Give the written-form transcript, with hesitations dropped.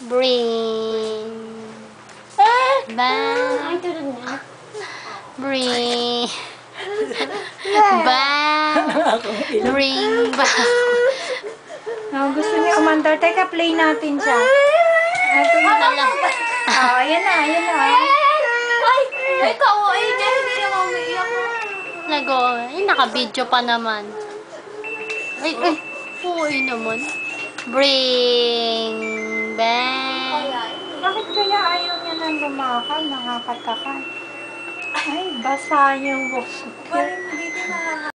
Bring back. Bring back. Bring back. Oh, gusto niya umandar. Teka, play natin siya. Ito na lang. Oh, ayan na, ayan na. Ay, kawain niya. Hindi na maumiiyak. Lago. Naka-video pa naman. Ay. Uy naman. Bring back. Bakit kaya ayaw niya nang lumakad? Nakakatakan. Ay, basa yung buhok.